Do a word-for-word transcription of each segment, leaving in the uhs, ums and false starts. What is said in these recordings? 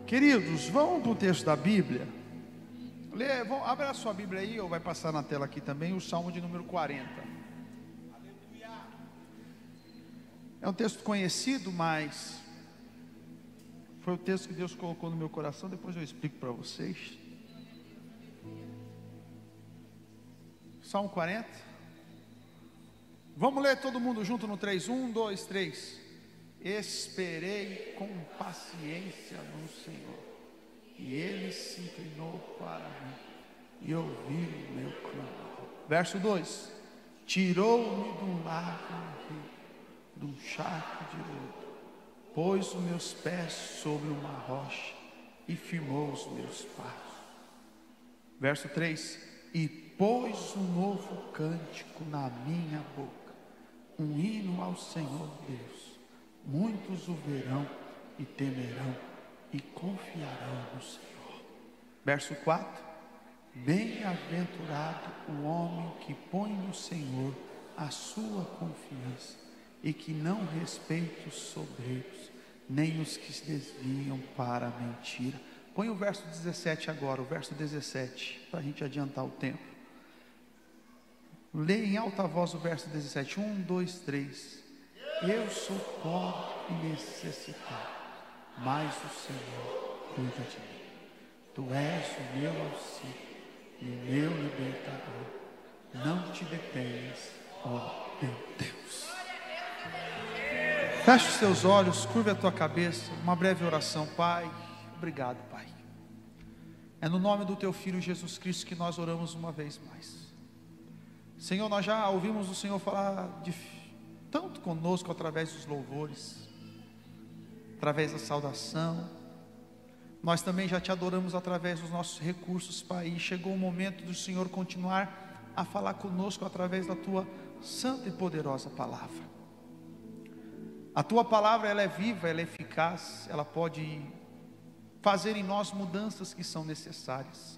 Queridos, vamos para o texto da Bíblia. Lê, vamos, abre a sua Bíblia aí, ou vai passar na tela aqui também, o Salmo de número quarenta. É um texto conhecido, mas foi o texto que Deus colocou no meu coração. Depois eu explico para vocês. Salmo quarenta. Vamos ler todo mundo junto no três, um, dois, três. Esperei com paciência no Senhor, e Ele se inclinou para mim e ouviu o meu clamor. Verso dois. Tirou-me de um lago rio, de um charco de lodo, pôs os meus pés sobre uma rocha e firmou os meus passos. Verso três. E pôs um novo cântico na minha boca, um hino ao Senhor Deus. Muitos o verão e temerão e confiarão no Senhor. Verso quatro. Bem-aventurado o homem que põe no Senhor a sua confiança e que não respeita os soberbos, nem os que se desviam para a mentira. Põe o verso dezessete agora, o verso dezessete, para a gente adiantar o tempo. Lê em alta voz o verso dezessete. Um, dois, três. Eu sou pobre e necessitado, mas o Senhor cuida de mim. Tu és o meu auxílio e o meu libertador. Não te detenhas, ó meu Deus. Feche os teus olhos, curva a tua cabeça. Uma breve oração. Pai, obrigado, Pai. É no nome do teu Filho Jesus Cristo que nós oramos uma vez mais. Senhor, nós já ouvimos o Senhor falar de tanto conosco através dos louvores, através da saudação. Nós também já te adoramos através dos nossos recursos, Pai. E chegou o momento do Senhor continuar a falar conosco através da tua santa e poderosa palavra. A tua palavra, ela é viva, ela é eficaz, ela pode fazer em nós mudanças que são necessárias.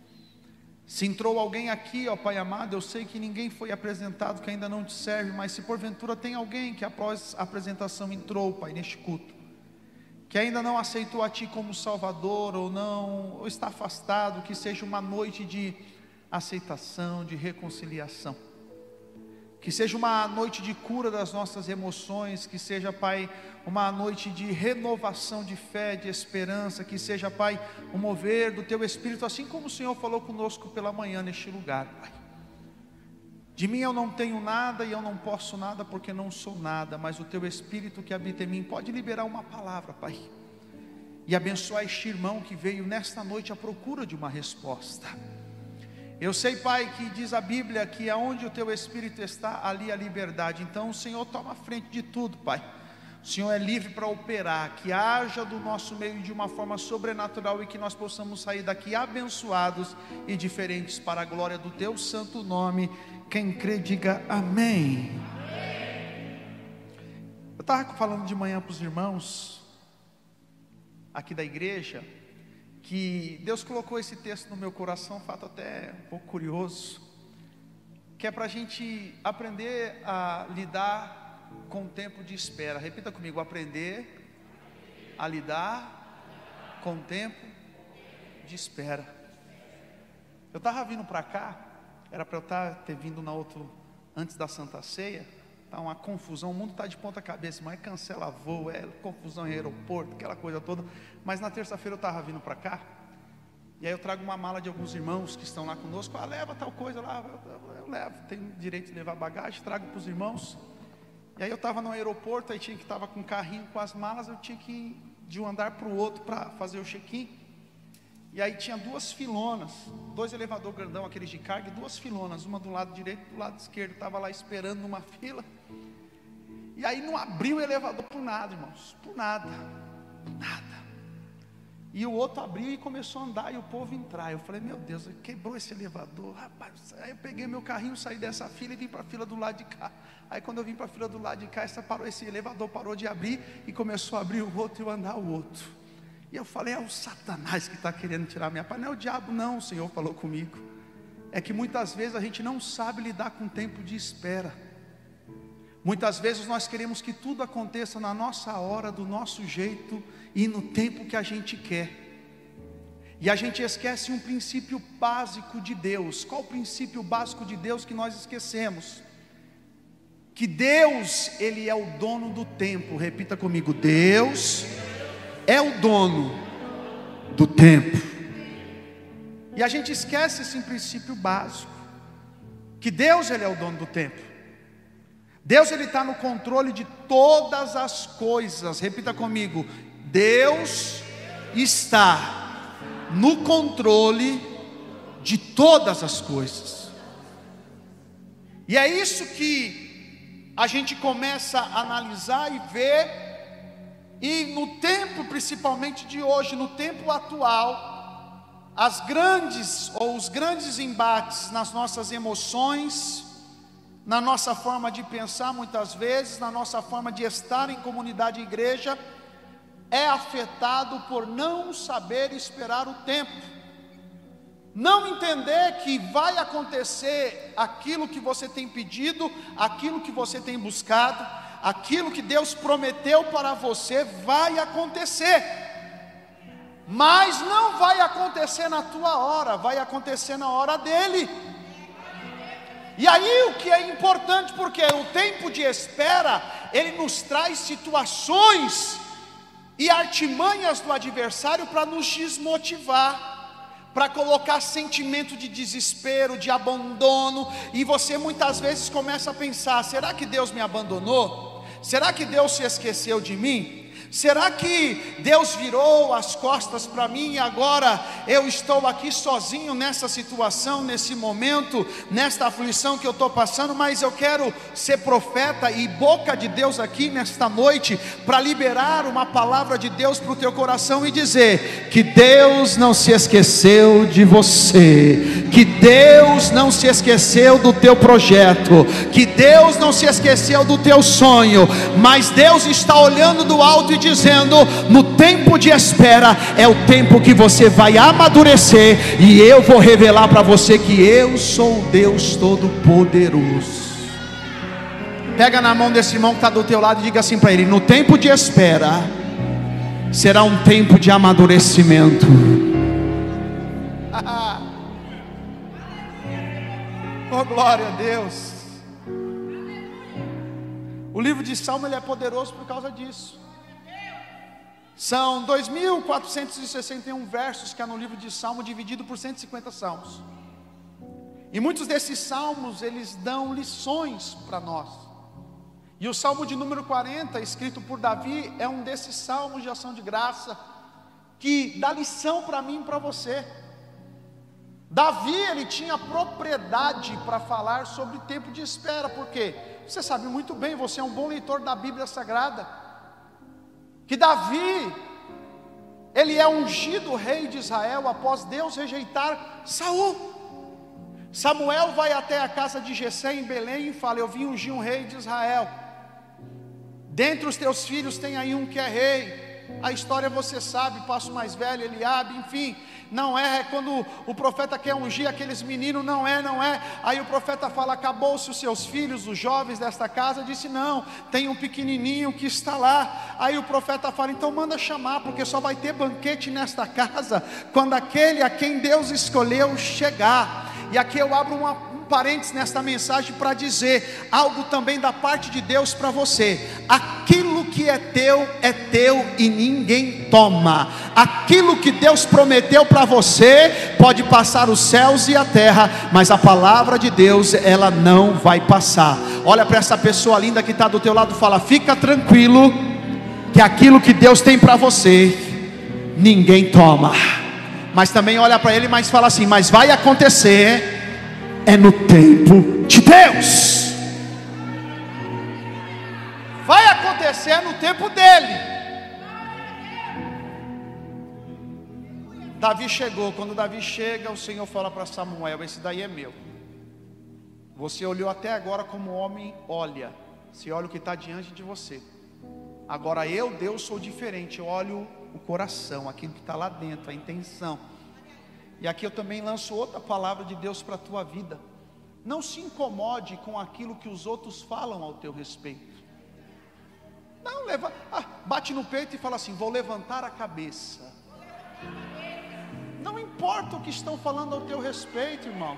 Se entrou alguém aqui, ó Pai amado, eu sei que ninguém foi apresentado que ainda não te serve, mas se porventura tem alguém que após a apresentação entrou, Pai, neste culto, que ainda não aceitou a Ti como Salvador, ou não, ou está afastado, que seja uma noite de aceitação, de reconciliação, que seja uma noite de cura das nossas emoções, que seja, Pai, uma noite de renovação de fé, de esperança, que seja, Pai, um mover do Teu Espírito, assim como o Senhor falou conosco pela manhã neste lugar, Pai. De mim eu não tenho nada e eu não posso nada porque não sou nada, mas o Teu Espírito que habita em mim pode liberar uma palavra, Pai, e abençoar este irmão que veio nesta noite à procura de uma resposta. Eu sei, Pai, que diz a Bíblia que aonde o Teu Espírito está, ali a liberdade. Então o Senhor toma a frente de tudo, Pai. O Senhor é livre para operar, que haja do nosso meio de uma forma sobrenatural e que nós possamos sair daqui abençoados e diferentes para a glória do Teu santo nome. Quem crê diga amém. Eu estava falando de manhã para os irmãos aqui da igreja que Deus colocou esse texto no meu coração, fato até um pouco curioso, que é para a gente aprender a lidar com o tempo de espera. Repita comigo: aprender a lidar com o tempo de espera. Eu estava vindo para cá, era para eu estar, ter vindo na outro, antes da Santa Ceia. Está uma confusão, o mundo está de ponta cabeça, mas cancela voo, é confusão em aeroporto, aquela coisa toda. Mas na terça-feira eu estava vindo para cá, e aí eu trago uma mala de alguns irmãos que estão lá conosco. Ah, leva tal coisa lá, eu, eu, eu levo, tenho direito de levar bagagem, trago para os irmãos. E aí eu estava no aeroporto, aí tinha que estava com um carrinho com as malas, eu tinha que ir de um andar para o outro para fazer o check-in. E aí tinha duas filonas, dois elevador grandão, aqueles de carga, e duas filonas, uma do lado direito e do lado esquerdo. Estava lá esperando numa fila. E aí não abriu o elevador por nada, irmãos, por nada, por nada. E o outro abriu e começou a andar e o povo entrar. Eu falei, meu Deus, quebrou esse elevador, rapaz. Aí eu peguei meu carrinho, saí dessa fila e vim para a fila do lado de cá. Aí quando eu vim para a fila do lado de cá, essa parou, esse elevador parou de abrir e começou a abrir o outro e eu andar o outro. E eu falei, é o Satanás que está querendo tirar minha paz. Não é o diabo não, o Senhor falou comigo. É que muitas vezes a gente não sabe lidar com o tempo de espera. Muitas vezes nós queremos que tudo aconteça na nossa hora, do nosso jeito e no tempo que a gente quer. E a gente esquece um princípio básico de Deus. Qual o princípio básico de Deus que nós esquecemos? Que Deus, Ele é o dono do tempo. Repita comigo: Deus é o dono do tempo. E a gente esquece esse princípio básico, que Deus, Ele é o dono do tempo. Deus, Ele está no controle de todas as coisas. Repita comigo: Deus está no controle de todas as coisas. E é isso que a gente começa a analisar e ver. E no tempo principalmente de hoje, no tempo atual, as grandes ou os grandes embates nas nossas emoções, na nossa forma de pensar muitas vezes, na nossa forma de estar em comunidade e igreja, é afetado por não saber esperar o tempo, não entender que vai acontecer aquilo que você tem pedido, aquilo que você tem buscado, aquilo que Deus prometeu para você vai acontecer, mas não vai acontecer na tua hora, vai acontecer na hora dele. E aí o que é importante, porque o tempo de espera, ele nos traz situações e artimanhas do adversário para nos desmotivar, para colocar sentimento de desespero, de abandono, e você muitas vezes começa a pensar: será que Deus me abandonou? Será que Deus se esqueceu de mim? Será que Deus virou as costas para mim e agora eu estou aqui sozinho nessa situação, nesse momento, nesta aflição que eu estou passando? Mas eu quero ser profeta e boca de Deus aqui nesta noite, para liberar uma palavra de Deus para o teu coração e dizer que Deus não se esqueceu de você, que Deus não se esqueceu do teu projeto, que Deus não se esqueceu do teu sonho, mas Deus está olhando do alto e dizendo: no tempo de espera é o tempo que você vai amadurecer, e eu vou revelar para você que eu sou o Deus Todo-Poderoso. Pega na mão desse irmão que está do teu lado e diga assim para ele: no tempo de espera será um tempo de amadurecimento. Oh, glória a Deus. O livro de Salmo, ele é poderoso por causa disso. São dois mil quatrocentos e sessenta e um versos que há no livro de Salmo, dividido por cento e cinquenta salmos. E muitos desses salmos, eles dão lições para nós. E o Salmo de número quarenta, escrito por Davi, é um desses salmos de ação de graça, que dá lição para mim e para você. Davi, ele tinha propriedade para falar sobre tempo de espera, porque você sabe muito bem, você é um bom leitor da Bíblia Sagrada, que Davi, ele é ungido rei de Israel após Deus rejeitar Saul. Samuel vai até a casa de Jessé em Belém e fala: eu vim ungir um rei de Israel. Dentre os teus filhos tem aí um que é rei. A história você sabe, passo mais velho, Eliabe, enfim. Não é, é quando o profeta quer ungir aqueles meninos, não é, não é. Aí o profeta fala: acabou-se os seus filhos, os jovens desta casa. Disse: não, tem um pequenininho que está lá. Aí o profeta fala: então manda chamar, porque só vai ter banquete nesta casa quando aquele a quem Deus escolheu chegar. E aqui eu abro uma, um parênteses nesta mensagem para dizer algo também da parte de Deus para você. Aquilo que é teu, é teu e ninguém toma. Aquilo que Deus prometeu para você, pode passar os céus e a terra, mas a palavra de Deus, ela não vai passar. Olha para essa pessoa linda que está do teu lado e fala: fica tranquilo, que aquilo que Deus tem para você, ninguém toma. Mas também olha para ele, mas fala assim: mas vai acontecer, é no tempo de Deus. Vai acontecer no tempo dele. Davi chegou. Quando Davi chega, o Senhor fala para Samuel: esse daí é meu. Você olhou até agora como o homem olha. Você olha o que está diante de você. Agora eu, Deus, sou diferente. Eu olho o coração, aquilo que está lá dentro, a intenção. E aqui eu também lanço outra palavra de Deus para a tua vida. Não se incomode com aquilo que os outros falam ao teu respeito. Não, leva, ah, bate no peito e fala assim: vou levantar a cabeça. Não importa o que estão falando ao teu respeito, irmão.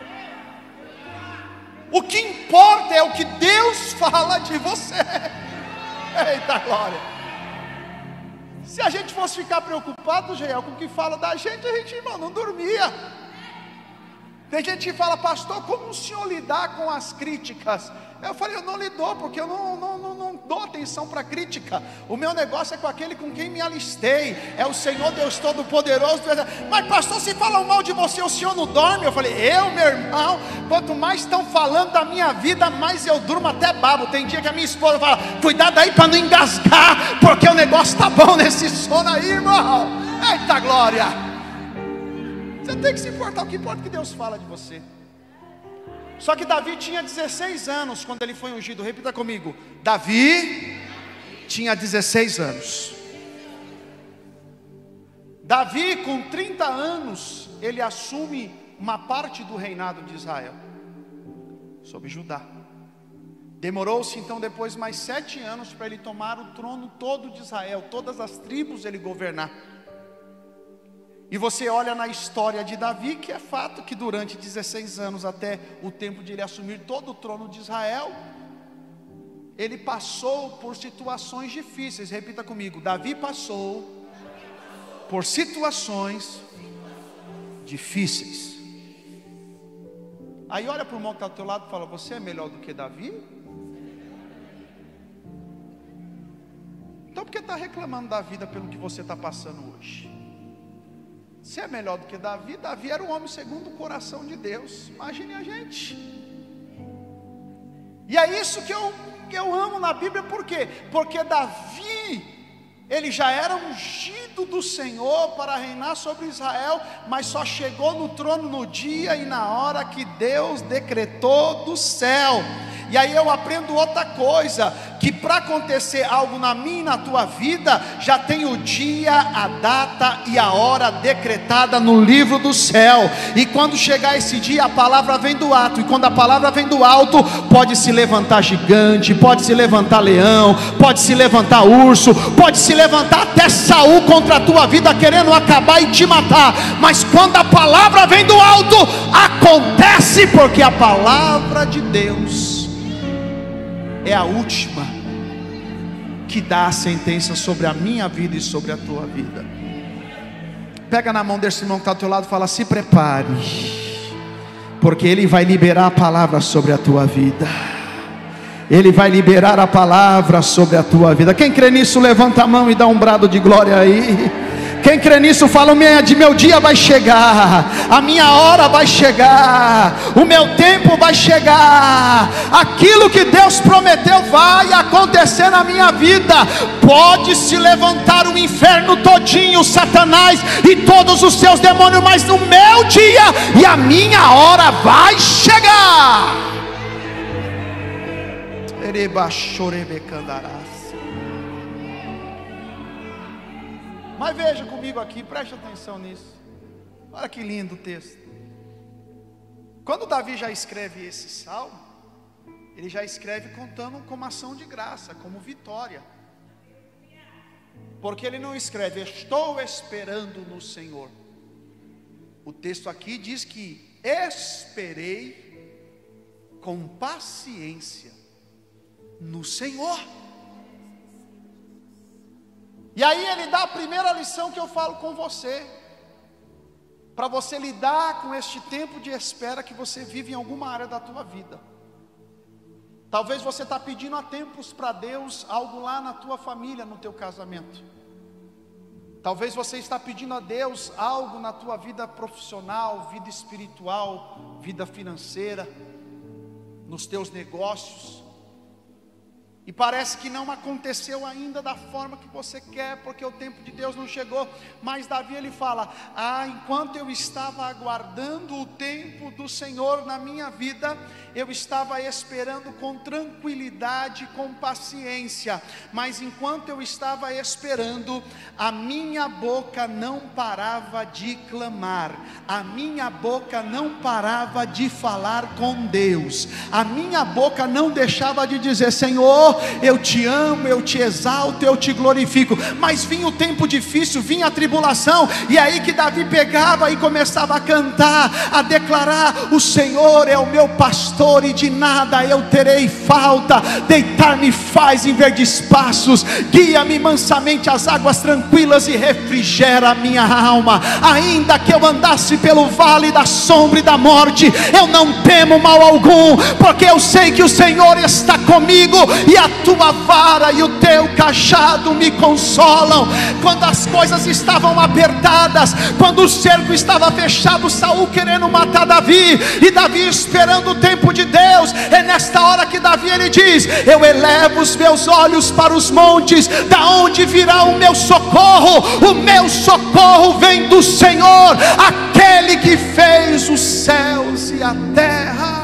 O que importa é o que Deus fala de você. Eita glória! Se a gente fosse ficar preocupado, Jael, com o que fala da gente, a gente, irmão, não dormia. Tem gente que fala: pastor, como o senhor lidar com as críticas? Eu falei: eu não lido, porque eu não, não, não, não dou atenção para crítica. O meu negócio é com aquele com quem me alistei, é o Senhor Deus Todo-Poderoso. Mas pastor, se falam mal de você, o senhor não dorme? Eu falei: eu, meu irmão, quanto mais estão falando da minha vida, mais eu durmo até babo. Tem dia que a minha esposa fala: cuidado aí para não engasgar, porque o negócio está bom nesse sono aí, irmão. Eita glória! Você tem que se importar, o que importa é que Deus fala de você. Só que Davi tinha dezesseis anos quando ele foi ungido. Repita comigo: Davi tinha dezesseis anos. Davi, com trinta anos, ele assume uma parte do reinado de Israel, sobre Judá. Demorou-se então depois mais sete anos para ele tomar o trono todo de Israel, todas as tribos ele governar. E você olha na história de Davi, que é fato que durante dezesseis anos, até o tempo de ele assumir todo o trono de Israel, ele passou por situações difíceis. Repita comigo: Davi passou por situações difíceis. Aí olha para o irmão que está ao teu lado e fala: você é melhor do que Davi? Então por que está reclamando da vida pelo que você está passando hoje? Você é melhor do que Davi? Davi era um homem segundo o coração de Deus. Imagine a gente. E é isso que eu, que eu amo na Bíblia. Por quê? Porque Davi, ele já era ungido do Senhor para reinar sobre Israel, mas só chegou no trono no dia e na hora que Deus decretou do céu. E aí eu aprendo outra coisa, que para acontecer algo na minha e na tua vida, já tem o dia, a data e a hora decretada no livro do céu. E quando chegar esse dia, a palavra vem do alto. E quando a palavra vem do alto, pode se levantar gigante, pode se levantar leão, pode se levantar urso, pode se levantar até Saul contra a tua vida, querendo acabar e te matar. Mas quando a palavra vem do alto, acontece, porque a palavra de Deus é a última que dá a sentença sobre a minha vida e sobre a tua vida. Pega na mão desse irmão que está ao teu lado e fala: se prepare, porque ele vai liberar a palavra sobre a tua vida. Ele vai liberar a palavra sobre a tua vida. Quem crê nisso, levanta a mão e dá um brado de glória aí. Quem crê nisso, fala: o meu dia vai chegar, a minha hora vai chegar, o meu tempo vai chegar, aquilo que Deus prometeu vai acontecer na minha vida. Pode se levantar o inferno todinho, Satanás e todos os seus demônios, mas no meu dia e a minha hora vai chegar. Mas veja comigo aqui, preste atenção nisso. Olha que lindo o texto. Quando Davi já escreve esse salmo, ele já escreve contando como ação de graça, como vitória. Porque ele não escreve: estou esperando no Senhor. O texto aqui diz que esperei com paciência no Senhor. E aí ele dá a primeira lição que eu falo com você, para você lidar com este tempo de espera que você vive em alguma área da tua vida. Talvez você está pedindo há tempos para Deus algo lá na tua família, no teu casamento. Talvez você está pedindo a Deus algo na tua vida profissional, vida espiritual, vida financeira, nos teus negócios. e parece que não aconteceu ainda da forma que você quer, porque o tempo de Deus não chegou. Mas Davi, ele fala: ah, enquanto eu estava aguardando o tempo do Senhor na minha vida, eu estava esperando com tranquilidade, com paciência. Mas enquanto eu estava esperando, a minha boca não parava de clamar, a minha boca não parava de falar com Deus, a minha boca não deixava de dizer: Senhor, eu te amo, eu te exalto, eu te glorifico. Mas vinha o tempo difícil, vinha a tribulação, e aí que Davi pegava e começava a cantar, a declarar: o Senhor é o meu pastor e de nada eu terei falta. Deitar-me faz em verdes passos, guia-me mansamente às águas tranquilas e refrigera a minha alma. Ainda que eu andasse pelo vale da sombra e da morte, eu não temo mal algum, porque eu sei que o Senhor está comigo, e a tua vara e o teu cajado me consolam. Quando as coisas estavam apertadas, quando o cerco estava fechado, Saul querendo matar Davi, e Davi esperando o tempo de Deus, é nesta hora que Davi, ele diz: eu elevo os meus olhos para os montes, da onde virá o meu socorro? O meu socorro vem do Senhor, aquele que fez os céus e a terra.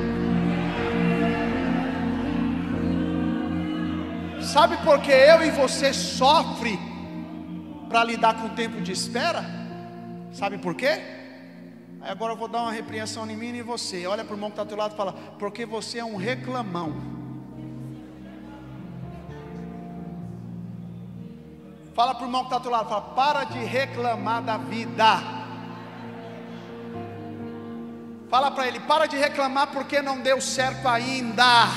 Sabe por que eu e você sofre para lidar com o tempo de espera? Sabe por quê? Aí agora eu vou dar uma repreensão em mim e em você. Olha para o irmão que está do teu lado e fala: porque você é um reclamão. Fala para o irmão que está do teu lado, fala: para de reclamar da vida. Fala para ele: para de reclamar porque não deu certo ainda.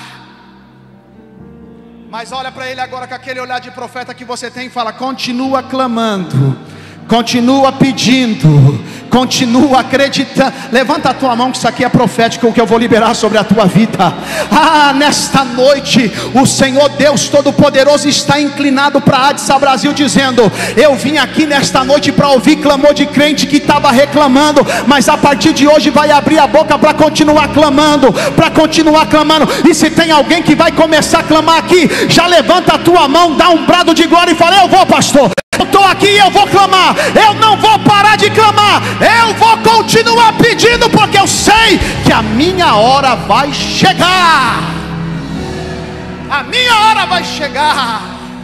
Mas olha para ele agora com aquele olhar de profeta que você tem e fala: continua clamando, continua pedindo, continua acreditando. Levanta a tua mão, que isso aqui é profético, o que eu vou liberar sobre a tua vida. Ah, nesta noite o Senhor Deus Todo-Poderoso está inclinado para a Adsa Brasil, dizendo: eu vim aqui nesta noite para ouvir clamor de crente que estava reclamando, mas a partir de hoje vai abrir a boca para continuar clamando, para continuar clamando. E se tem alguém que vai começar a clamar aqui, já levanta a tua mão, dá um brado de glória e fala: eu vou, pastor, eu estou aqui e eu vou clamar, eu não vou parar de clamar, eu vou continuar pedindo, porque eu sei que a minha hora vai chegar, a minha hora vai chegar.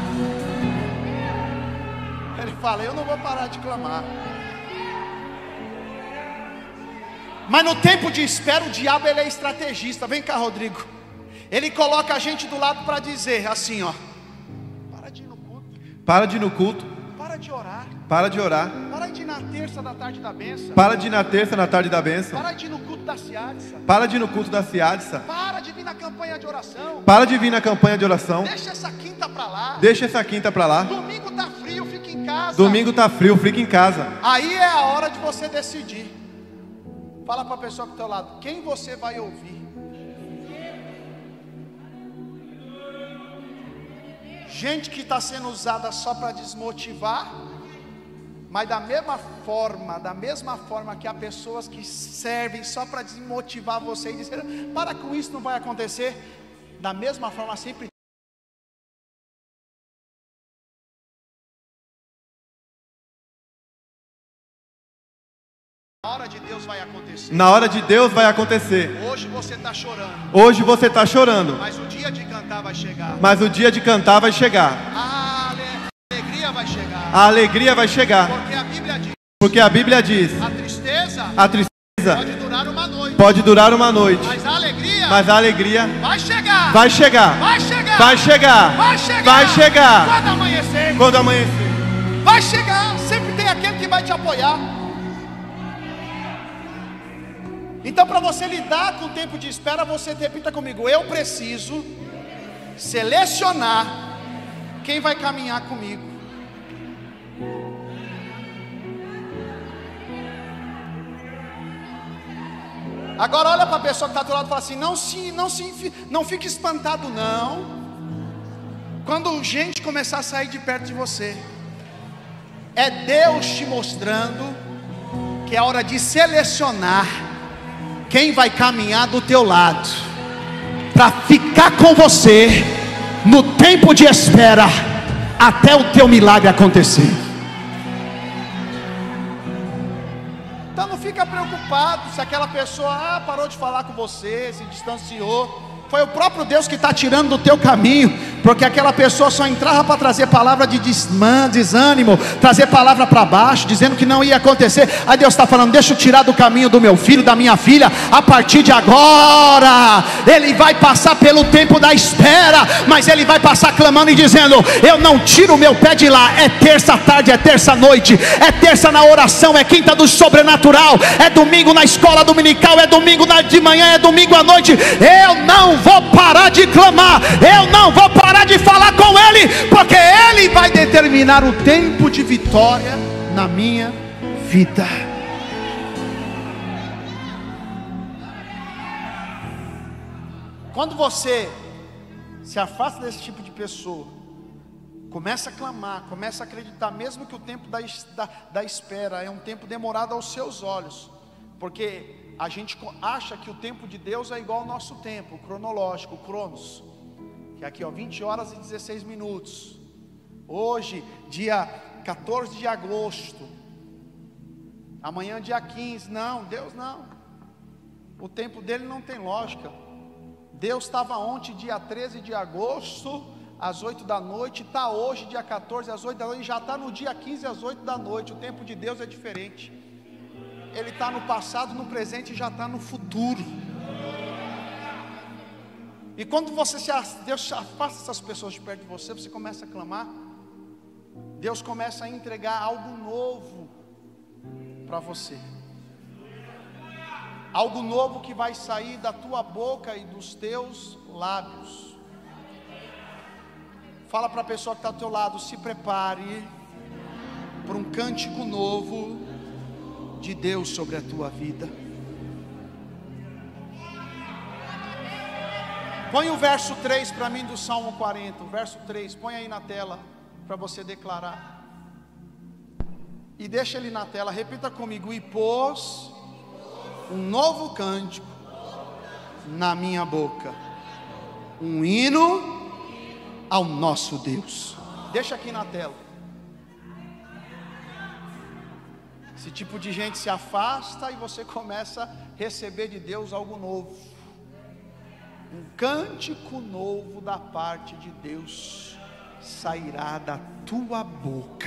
Ele fala: eu não vou parar de clamar. Mas no tempo de espera, o diabo, ele é estrategista. Vem cá, Rodrigo. Ele coloca a gente do lado para dizer assim, ó: para de ir no culto, para de ir no culto, para de orar, para de orar, para de ir na terça da tarde da bênção, para de ir na terça na tarde da bênção, para de ir no culto da Ciadsa, para de ir no culto da Ciadsa, para de vir na campanha de oração, para de vir na campanha de oração, deixa essa quinta para lá, deixa essa quinta para lá, domingo tá frio, fica em casa, domingo tá frio, fica em casa. Aí é a hora de você decidir. Fala para a pessoa do teu lado: quem você vai ouvir? Gente que está sendo usada só para desmotivar, mas da mesma forma, da mesma forma que há pessoas que servem só para desmotivar você e dizer: para com isso, não vai acontecer. Da mesma forma sempre na hora de Deus vai acontecer. Na hora de Deus vai acontecer. Hoje você está chorando. Hoje você está chorando. Mas o dia de cantar vai chegar. Mas o dia de cantar vai chegar. A alegria vai chegar. A alegria vai chegar. Porque a Bíblia diz. Porque a Bíblia diz. A tristeza. A tristeza pode durar uma noite. Pode durar uma noite. Mas a alegria. Mas a alegria vai chegar. Vai chegar. Vai chegar. Vai chegar. Vai chegar. Vai chegar. Quando amanhecer. Quando amanhecer. Vai chegar. Sempre tem aquele que vai te apoiar. Então, para você lidar com o tempo de espera, você repita comigo: eu preciso selecionar quem vai caminhar comigo. Agora olha para a pessoa que está do lado e fala assim: não se, não se, não fique espantado não, quando gente começar a sair de perto de você. É Deus te mostrando que é hora de selecionar quem vai caminhar do teu lado, para ficar com você no tempo de espera, até o teu milagre acontecer. Então não fica preocupado se aquela pessoa ah, parou de falar com você, se distanciou. Foi o próprio Deus que está tirando do teu caminho, porque aquela pessoa só entrava para trazer palavra de desânimo, trazer palavra para baixo, dizendo que não ia acontecer. Aí Deus está falando: deixa eu tirar do caminho do meu filho, da minha filha. A partir de agora, ele vai passar pelo tempo da espera, mas ele vai passar clamando e dizendo: eu não tiro o meu pé de lá. É terça tarde, é terça noite, é terça na oração, é quinta do sobrenatural, é domingo na escola dominical, é domingo de manhã, é domingo à noite. Eu não vou parar de clamar, eu não vou parar de falar com ele, porque ele vai determinar o tempo de vitória na minha vida. Quando você se afasta desse tipo de pessoa, começa a clamar, começa a acreditar, mesmo que o tempo da, da, da espera é um tempo demorado aos seus olhos, porque a gente acha que o tempo de Deus é igual ao nosso tempo cronológico, o Cronos, que é aqui ó, vinte horas e dezesseis minutos. Hoje, dia quatorze de agosto, amanhã dia quinze. Não, Deus não. O tempo dele não tem lógica. Deus estava ontem, dia treze de agosto, às oito da noite. Está hoje, dia quatorze, às oito da noite. E já está no dia quinze, às oito da noite. O tempo de Deus é diferente. Ele está no passado, no presente e já está no futuro. E quando você se Deus afasta essas pessoas de perto de você, você começa a clamar, Deus começa a entregar algo novo para você. Algo novo que vai sair da tua boca e dos teus lábios. Fala para a pessoa que está ao teu lado: se prepare para um cântico novo de Deus sobre a tua vida. Põe o verso três para mim do Salmo quarenta, o verso três, põe aí na tela para você declarar. E deixa ele na tela, repita comigo: e pôs um novo cântico na minha boca, um hino ao nosso Deus. Deixa aqui na tela. Esse tipo de gente se afasta e você começa a receber de Deus algo novo. Um cântico novo da parte de Deus sairá da tua boca.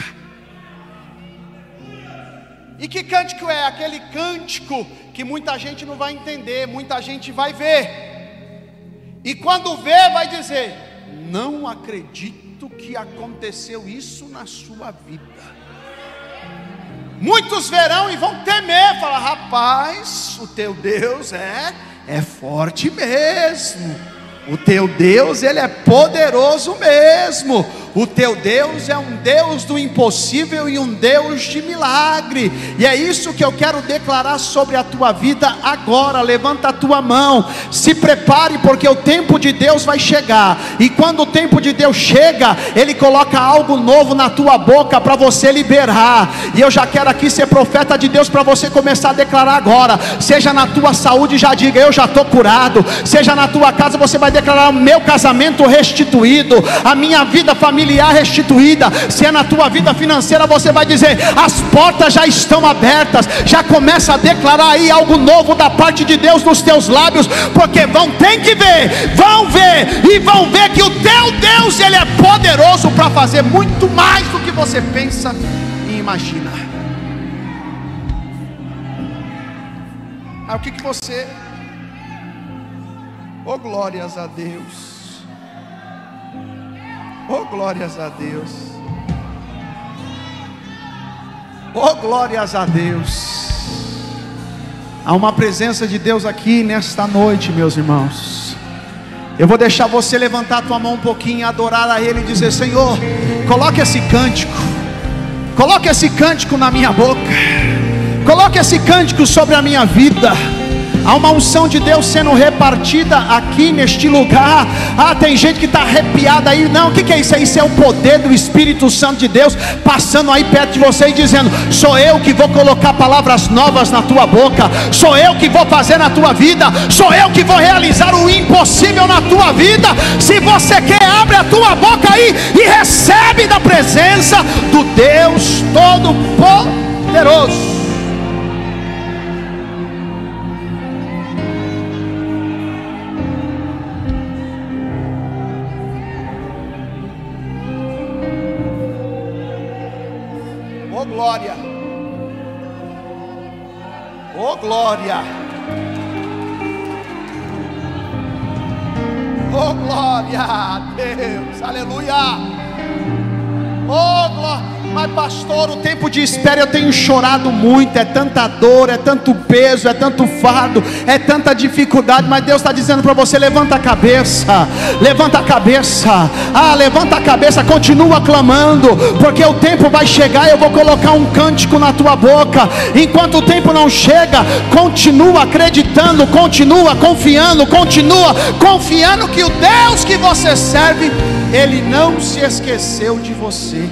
E que cântico é? Aquele cântico que muita gente não vai entender, muita gente vai ver. E quando vê, vai dizer: não acredito que aconteceu isso na sua vida. Muitos verão e vão temer, falar: rapaz, o teu Deus é, é forte mesmo. O teu Deus, ele é poderoso mesmo. O teu Deus é um Deus do impossível e um Deus de milagre. E é isso que eu quero declarar sobre a tua vida agora. Levanta a tua mão, se prepare, porque o tempo de Deus vai chegar. E quando o tempo de Deus chega, Ele coloca algo novo na tua boca para você liberar. E eu já quero aqui ser profeta de Deus para você começar a declarar agora. Seja na tua saúde, já diga: eu já estou curado. Seja na tua casa, você vai declarar: o meu casamento restituído, a minha vida familiar restituída. Se é na tua vida financeira, você vai dizer: as portas já estão abertas. Já começa a declarar aí algo novo da parte de Deus nos teus lábios, porque vão ter que ver, vão ver e vão ver que o teu Deus, Ele é poderoso para fazer muito mais do que você pensa e imagina. Aí o que que você... Oh, glórias a Deus. Oh, glórias a Deus. Oh, glórias a Deus. Há uma presença de Deus aqui nesta noite, meus irmãos. Eu vou deixar você levantar a tua mão um pouquinho, adorar a Ele e dizer: Senhor, coloque esse cântico, coloque esse cântico na minha boca, coloque esse cântico sobre a minha vida. Há uma unção de Deus sendo repartida aqui neste lugar. Ah, tem gente que está arrepiada aí. Não, o que, que é isso? Isso é o poder do Espírito Santo de Deus passando aí perto de você e dizendo: sou eu que vou colocar palavras novas na tua boca, sou eu que vou fazer na tua vida, sou eu que vou realizar o impossível na tua vida. Se você quer, abre a tua boca aí e recebe da presença do Deus Todo-Poderoso. Oh glória, oh glória, oh glória a Deus, aleluia, oh glória. Mas pastor, o tempo de espera eu tenho chorado muito, é tanta dor, é tanto peso, é tanto fardo, é tanta dificuldade. Mas Deus está dizendo para você: levanta a cabeça, levanta a cabeça, ah, levanta a cabeça, continua clamando, porque o tempo vai chegar. Eu vou colocar um cântico na tua boca. Enquanto o tempo não chega, continua acreditando, continua confiando, continua confiando que o Deus que você serve, Ele não se esqueceu de você.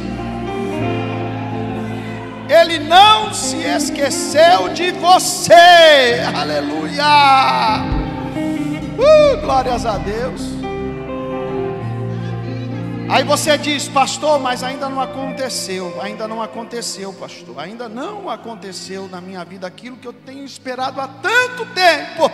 Ele não se esqueceu de você, aleluia, uh, glórias a Deus. Aí você diz: pastor, mas ainda não aconteceu, ainda não aconteceu, pastor, ainda não aconteceu na minha vida aquilo que eu tenho esperado há tanto tempo.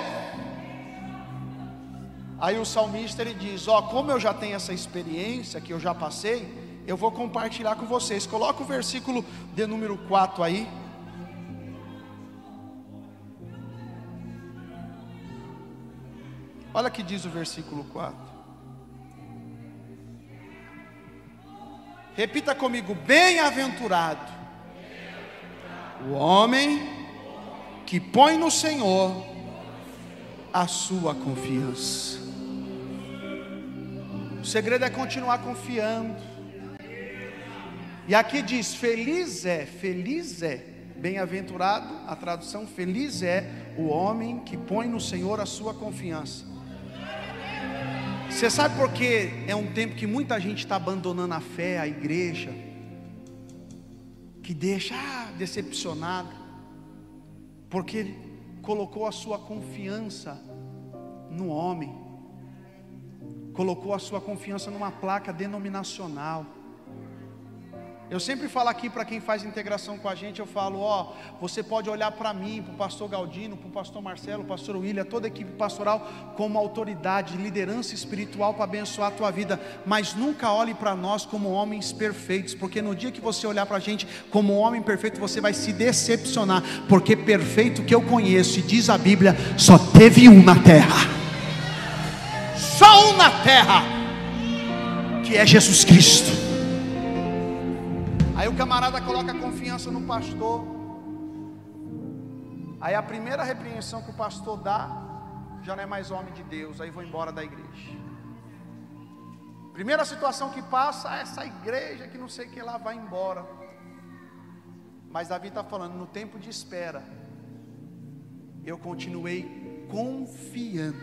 Aí o salmista ele diz: ó, como eu já tenho essa experiência que eu já passei, eu vou compartilhar com vocês. Coloca o versículo de número quatro aí. Olha o que diz o versículo quatro. Repita comigo: bem-aventurado o homem que põe no Senhor a sua confiança. O segredo é continuar confiando. E aqui diz: feliz é, feliz é, bem-aventurado, a tradução, feliz é o homem que põe no Senhor a sua confiança. Você sabe por que é um tempo que muita gente está abandonando a fé, a igreja, que deixa ah, decepcionado, porque ele colocou a sua confiança no homem, colocou a sua confiança numa placa denominacional. Eu sempre falo aqui para quem faz integração com a gente, eu falo: ó, você pode olhar para mim, para o pastor Galdino, para o pastor Marcelo, o pastor William, toda a equipe pastoral como autoridade, liderança espiritual para abençoar a tua vida, mas nunca olhe para nós como homens perfeitos, porque no dia que você olhar para a gente como um homem perfeito, você vai se decepcionar, porque perfeito que eu conheço, e diz a Bíblia, só teve um na terra, só um na terra, que é Jesus Cristo. Aí o camarada coloca confiança no pastor. Aí a primeira repreensão que o pastor dá, já não é mais homem de Deus. Aí vou embora da igreja. Primeira situação que passa, essa igreja que não sei o que lá, vai embora. Mas Davi está falando: no tempo de espera, eu continuei confiando.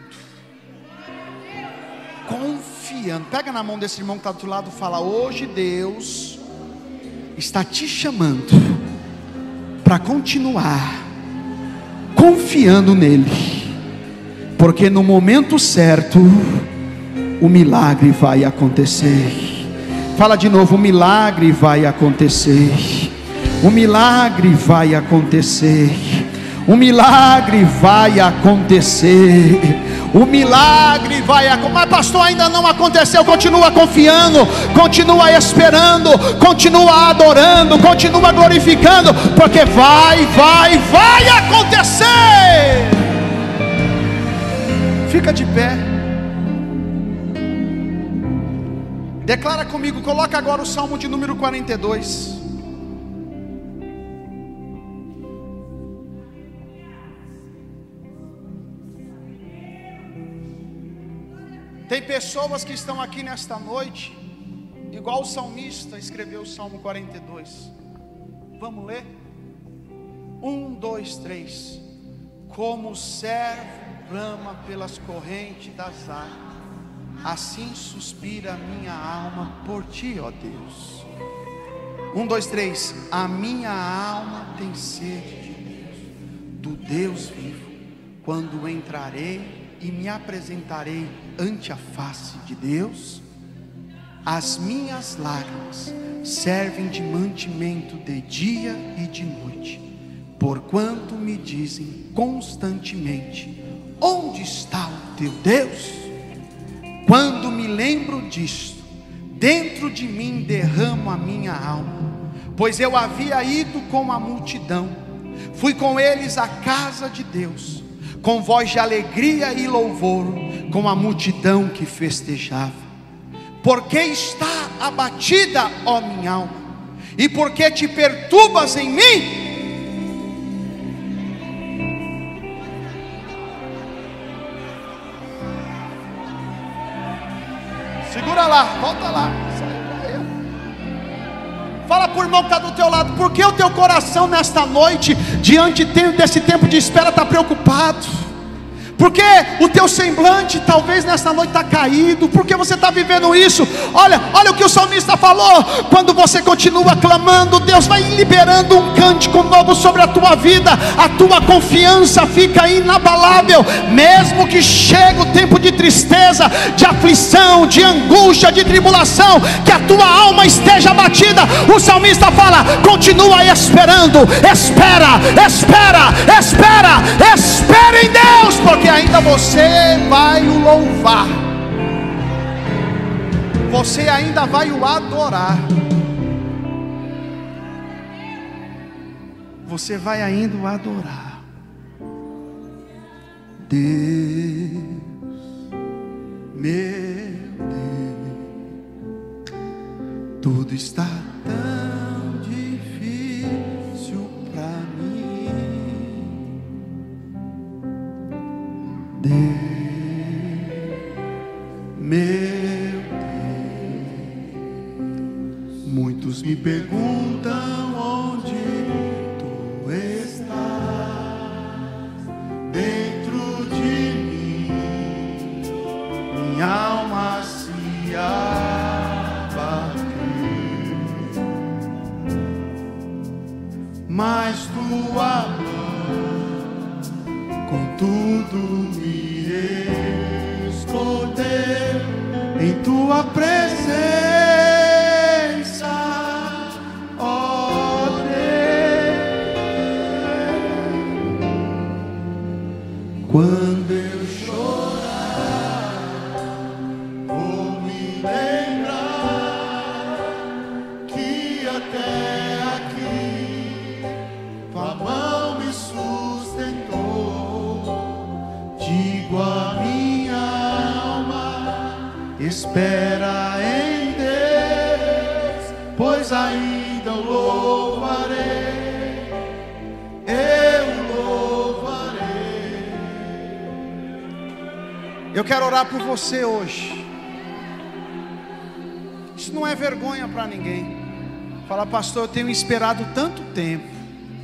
Confiando. Pega na mão desse irmão que está do outro lado e fala: hoje Deus está te chamando para continuar confiando nele, porque no momento certo o milagre vai acontecer. Fala de novo: o milagre vai acontecer, o milagre vai acontecer, o milagre vai acontecer, o milagre vai acontecer. Mas pastor, ainda não aconteceu. Continua confiando, continua esperando, continua adorando, continua glorificando, porque vai, vai, vai acontecer. Fica de pé, declara comigo, coloca agora o Salmo de número quarenta e dois. Tem pessoas que estão aqui nesta noite, igual o salmista escreveu o Salmo quarenta e dois. Vamos ler? Um, dois, três. Como o servo brama pelas correntes das águas, assim suspira a minha alma por ti, ó Deus. Um, dois, três. A minha alma tem sede de Deus, do Deus vivo. Quando entrarei e me apresentarei ante a face de Deus, as minhas lágrimas servem de mantimento de dia e de noite, porquanto me dizem constantemente: onde está o teu Deus? Quando me lembro disto, dentro de mim derramo a minha alma, pois eu havia ido com a multidão, fui com eles à casa de Deus, com voz de alegria e louvor, com a multidão que festejava. Porque está abatida, ó minha alma, e porque te perturbas em mim? Segura lá, volta lá. Fala para o irmão que está do teu lado: por que o teu coração nesta noite, diante desse tempo de espera, está preocupado? Porque o teu semblante talvez nesta noite está caído, porque você está vivendo isso. Olha, olha o que o salmista falou: quando você continua clamando, Deus vai liberando um cântico novo sobre a tua vida, a tua confiança fica inabalável, mesmo que chegue o tempo de tristeza, de aflição, de angústia, de tribulação, que a tua alma esteja abatida. O salmista fala: continua esperando, espera, espera, espera, espera em Deus, porque ainda você vai o louvar, você ainda vai o adorar, você vai ainda o adorar. Deus, meu Deus, tudo está tão difícil para mim. Deus, meu Deus, muitos me perguntam onde tu estás, dentro de mim, minha alma se abateu, mas tua mão com tudo esconder em tua presença, ó Deus. Quando eu chorar, vou me lembrar que até aqui tua mão me sustentou. Digo a minha alma: espera em Deus, pois ainda o louvarei, eu louvarei. Eu quero orar por você hoje. Isso não é vergonha para ninguém. Fala: pastor, eu tenho esperado tanto tempo,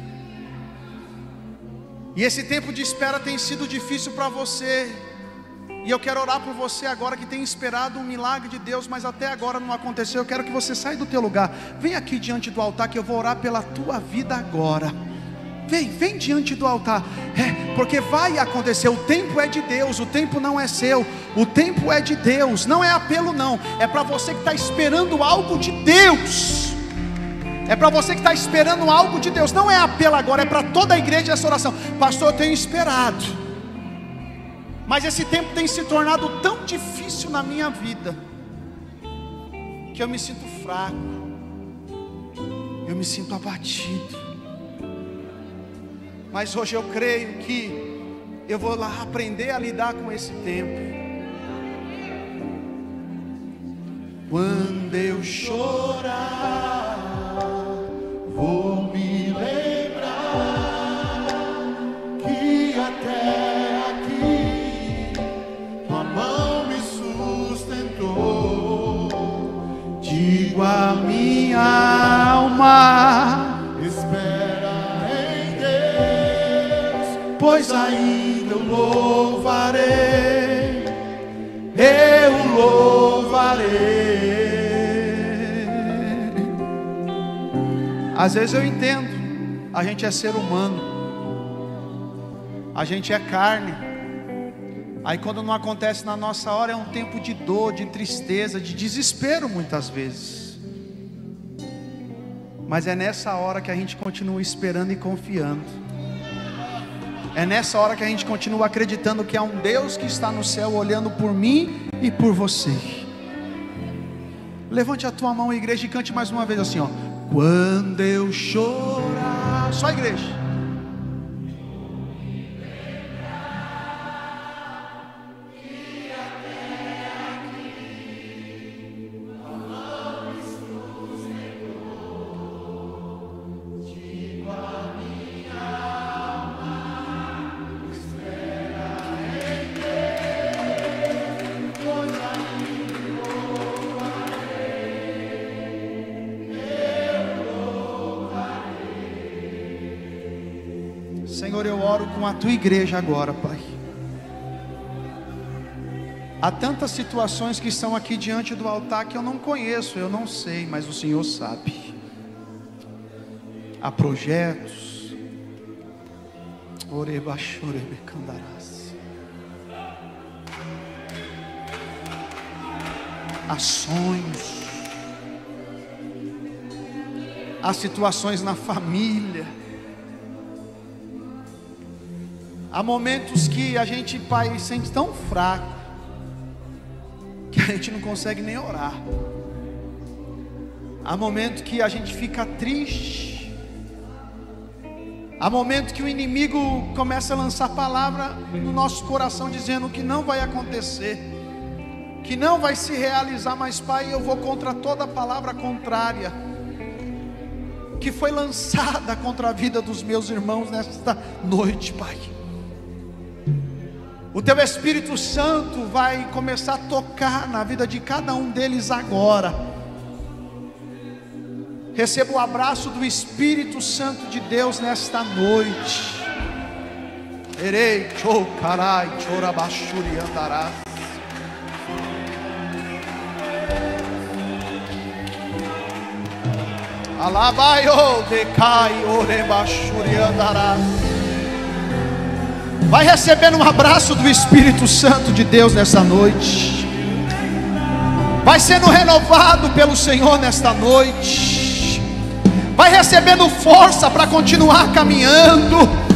e esse tempo de espera tem sido difícil para você, e eu quero orar por você agora que tem esperado um milagre de Deus, mas até agora não aconteceu. Eu quero que você saia do teu lugar, vem aqui diante do altar, que eu vou orar pela tua vida agora. Vem, vem diante do altar, é, porque vai acontecer. O tempo é de Deus, o tempo não é seu, o tempo é de Deus. Não é apelo não, é para você que está esperando algo de Deus. É para você que está esperando algo de Deus. Não é apelo agora, é para toda a igreja essa oração. Pastor, eu tenho esperado, mas esse tempo tem se tornado tão difícil na minha vida, que eu me sinto fraco, eu me sinto abatido. Mas hoje eu creio que eu vou lá aprender a lidar com esse tempo. Quando eu chorar, vou me lembrar que até aqui tua mão me sustentou. Digo a minha alma: espera em Deus, pois ainda o louvarei, eu o louvarei. Às vezes eu entendo, a gente é ser humano, a gente é carne. Aí quando não acontece na nossa hora, é um tempo de dor, de tristeza, de desespero muitas vezes. Mas é nessa hora que a gente continua esperando e confiando. É nessa hora que a gente continua acreditando que há um Deus que está no céu olhando por mim e por você. Levante a tua mão, igreja, e cante mais uma vez assim, ó. Quando eu chorar, só a igreja. Senhor, eu oro com a tua igreja agora, Pai. Há tantas situações que estão aqui diante do altar que eu não conheço, eu não sei, mas o Senhor sabe. Há projetos, há sonhos, há situações na família. Há momentos que a gente, Pai, sente tão fraco que a gente não consegue nem orar. Há momentos que a gente fica triste. Há momentos que o inimigo começa a lançar palavra no nosso coração dizendo que não vai acontecer, que não vai se realizar. Mas, Pai, eu vou contra toda palavra contrária que foi lançada contra a vida dos meus irmãos nesta noite, Pai. O Teu Espírito Santo vai começar a tocar na vida de cada um deles agora. Receba o abraço do Espírito Santo de Deus nesta noite. Erei, chou, carai, chorabachuri andarás. Alabaio, decai, orebachuri andarás. Vai recebendo um abraço do Espírito Santo de Deus nessa noite. Vai sendo renovado pelo Senhor nesta noite. Vai recebendo força para continuar caminhando.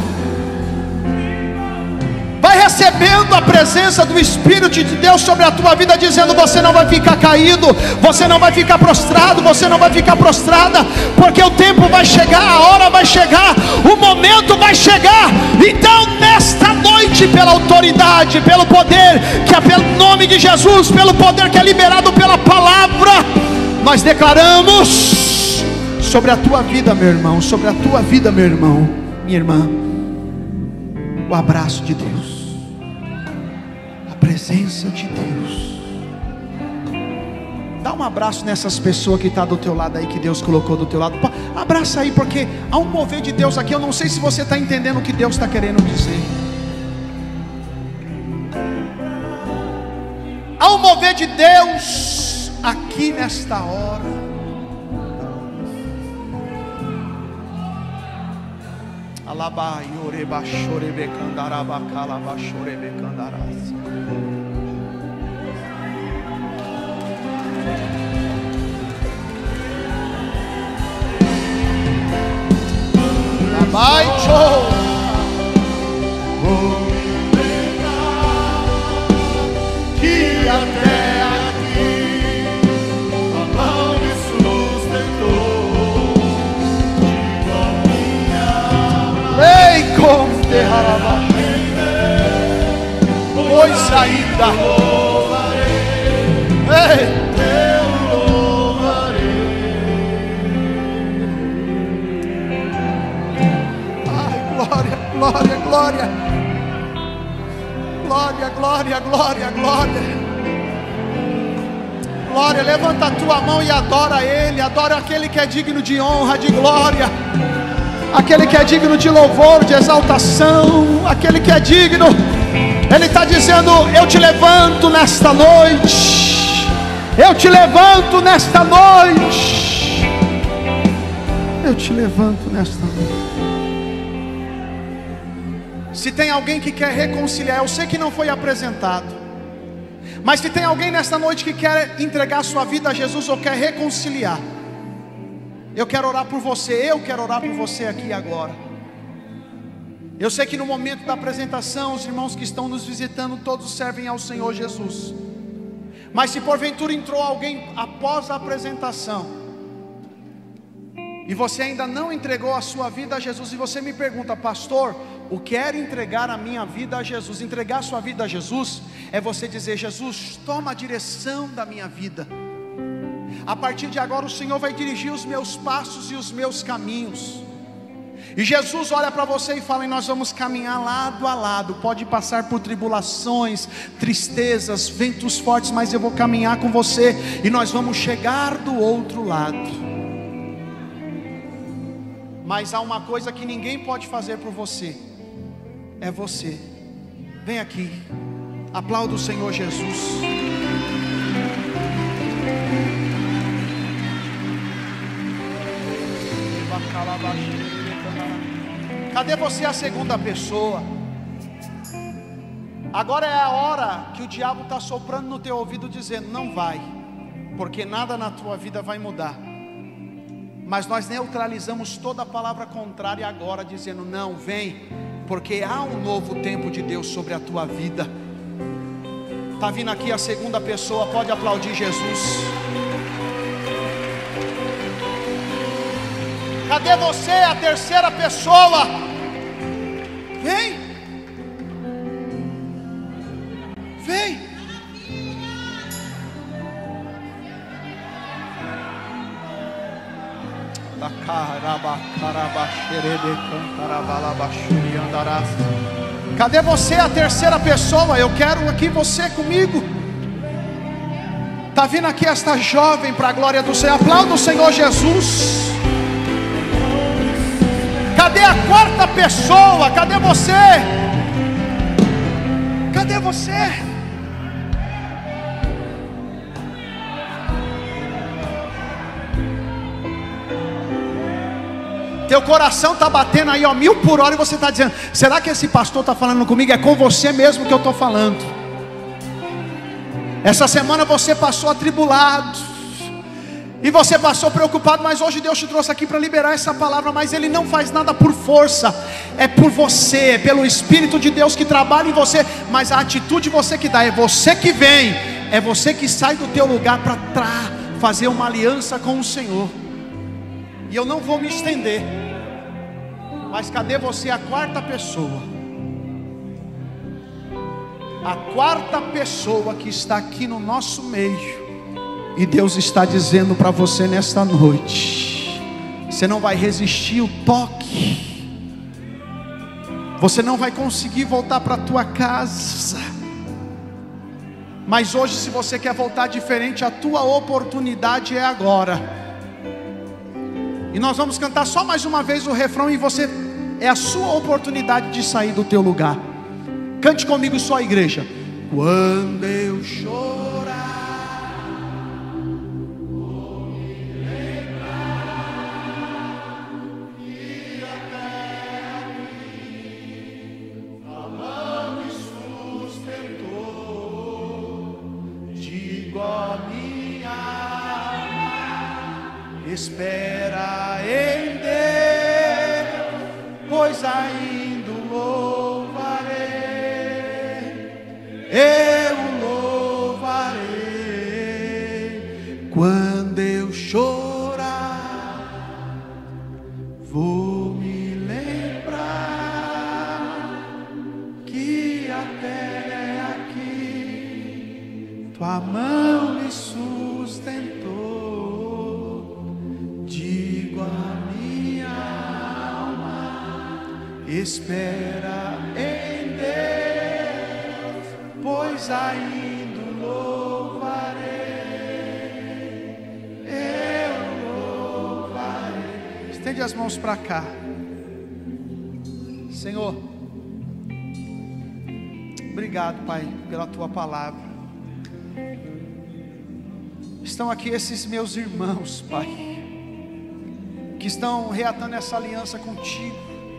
Vai recebendo a presença do Espírito de Deus sobre a tua vida, dizendo: você não vai ficar caído, você não vai ficar prostrado, você não vai ficar prostrada, porque o tempo vai chegar, a hora vai chegar, o momento vai chegar. Então nesta noite, pela autoridade, pelo poder que é pelo nome de Jesus, pelo poder que é liberado pela palavra, nós declaramos sobre a tua vida, meu irmão, sobre a tua vida, meu irmão, minha irmã, o abraço de Deus, a presença de Deus. Dá um abraço nessas pessoas que estão do teu lado aí, que Deus colocou do teu lado. Abraça aí, porque há um mover de Deus aqui. Eu não sei se você está entendendo o que Deus está querendo dizer. Há um mover de Deus aqui nesta hora. Alabai, oreba, chorebe, candaraba, calaba, chorebe, candaras. Alabai, show. Que até aqui a mão me sustentou. Ei, como derrará, pois ainda ei, eu louvarei. Ai, glória, glória, glória. Glória, glória, glória, glória. Glória, levanta a tua mão e adora Ele. Adora aquele que é digno de honra, de glória. aquele que é digno de louvor, de exaltação, aquele que é digno. Ele está dizendo: eu te levanto nesta noite, eu te levanto nesta noite, eu te levanto nesta noite. Se tem alguém que quer reconciliar, eu sei que não foi apresentado, mas se tem alguém nesta noite que quer entregar sua vida a Jesus ou quer reconciliar, eu quero orar por você, eu quero orar por você aqui agora. Eu sei que no momento da apresentação, os irmãos que estão nos visitando, todos servem ao Senhor Jesus. Mas se porventura entrou alguém após a apresentação, e você ainda não entregou a sua vida a Jesus, e você me pergunta: pastor, o que é entregar a minha vida a Jesus? Entregar a sua vida a Jesus é você dizer: Jesus, toma a direção da minha vida. A partir de agora o Senhor vai dirigir os meus passos e os meus caminhos. E Jesus olha para você e fala: e nós vamos caminhar lado a lado. Pode passar por tribulações, tristezas, ventos fortes, mas eu vou caminhar com você, e nós vamos chegar do outro lado. Mas há uma coisa que ninguém pode fazer por você, é você. Vem aqui, aplauda o Senhor Jesus. Cadê você, a segunda pessoa? Agora é a hora que o diabo está soprando no teu ouvido, dizendo: não vai, porque nada na tua vida vai mudar. Mas nós neutralizamos toda a palavra contrária agora, dizendo: não, vem, porque há um novo tempo de Deus sobre a tua vida. Está vindo aqui a segunda pessoa, pode aplaudir Jesus. Cadê você, a terceira pessoa? Vem, vem. Cadê você, a terceira pessoa? Eu quero aqui você comigo. Está vindo aqui esta jovem para a glória do Senhor. Aplauda o Senhor Jesus. Cadê a quarta pessoa? Cadê você? Cadê você? Teu coração está batendo aí, ó, mil por hora, e você está dizendo: será que esse pastor está falando comigo? É com você mesmo que eu estou falando. Essa semana você passou atribulado, e você passou preocupado, mas hoje Deus te trouxe aqui para liberar essa palavra. Mas Ele não faz nada por força, é por você, é pelo Espírito de Deus que trabalha em você. Mas a atitude você que dá, é você que vem, é você que sai do teu lugar para fazer uma aliança com o Senhor. E eu não vou me estender, mas cadê você, a quarta pessoa? A quarta pessoa que está aqui no nosso meio. E Deus está dizendo para você nesta noite: você não vai resistir o toque, você não vai conseguir voltar para a tua casa. Mas hoje, se você quer voltar diferente, a tua oportunidade é agora. E nós vamos cantar só mais uma vez o refrão, e você, é a sua oportunidade de sair do teu lugar. Cante comigo só, igreja. Quando eu chorar, vou me lembrar que até aqui tua mão me sustentou. Digo a minha alma: espera em Deus, pois ainda o louvarei, eu o louvarei. Quando eu chorar, vou me lembrar que até aqui tua mão me sustentou. Digo a minha alma: espera em Deus, pois ainda o louvarei, eu louvarei. Estende as mãos para cá. Senhor, obrigado, Pai, pela Tua palavra. Estão aqui esses meus irmãos, Pai, que estão reatando essa aliança contigo,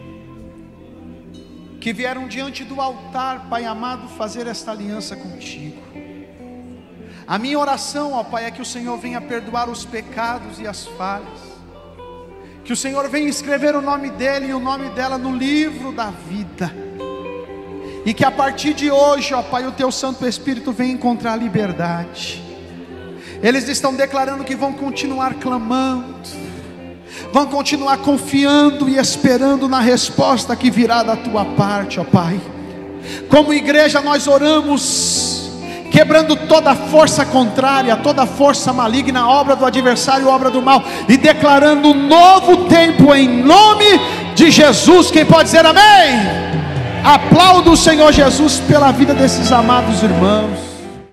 que vieram diante do altar, Pai amado, fazer esta aliança contigo. A minha oração, ó Pai, é que o Senhor venha perdoar os pecados e as falhas, que o Senhor venha escrever o nome dele e o nome dela no livro da vida, e que a partir de hoje, ó Pai, o Teu Santo Espírito venha encontrar liberdade. Eles estão declarando que vão continuar clamando, vão continuar confiando e esperando na resposta que virá da Tua parte, ó Pai. Como igreja nós oramos, quebrando toda força contrária, toda força maligna, obra do adversário, obra do mal, e declarando um novo tempo em nome de Jesus. Quem pode dizer amém? Aplauda o Senhor Jesus pela vida desses amados irmãos.